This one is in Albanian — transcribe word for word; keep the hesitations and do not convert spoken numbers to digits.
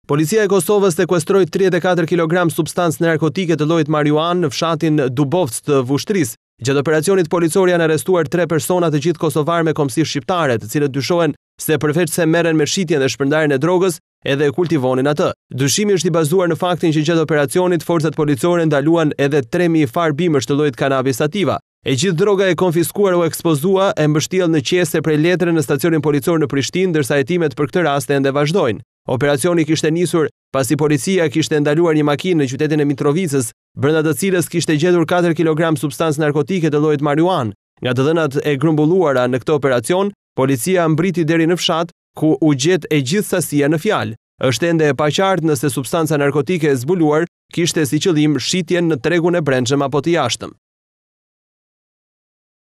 Policia e Kosovës sekuestroi tridhjetë e katër kilogram substancë narkotike të llojit marijuan në fshatin Dubovc të Vushtrisë. Gjatë operacionit policor janë arrestuar tre persona të gjithë kosovar me komsi shqiptare, të cilët dyshohen se përveç se merren me shitjen dhe shpërndarjen e drogës, edhe kultivonin atë. Dyshimi është i bazuar në faktin që gjatë operacionit forcat policore ndaluan edhe tre mijë farë bimësh të llojit cannabis sativa. E gjithë droga e konfiskuar u ekspozua e mbështjell në qese prej letre në stacionin policor në Prishtinë, ndërsa hetimet për këtë rast ende vazhdojnë. Operacioni kishte nisur pasi policia kishte ndaluar një makinë në qytetin e Mitrovicës, brenda të cilës kishte gjetur katër kilogram substancë narkotike të llojit marijuan. Nga të dhënat e grumbulluara në këtë operacion, policia mbriti deri në fshat, ku u gjet e gjithë sasia në fjalë. Është ende e paqartë nëse substanca narkotike e zbuluar kishte si qëllim shitjen në tregun e brendshëm apo të jashtëm.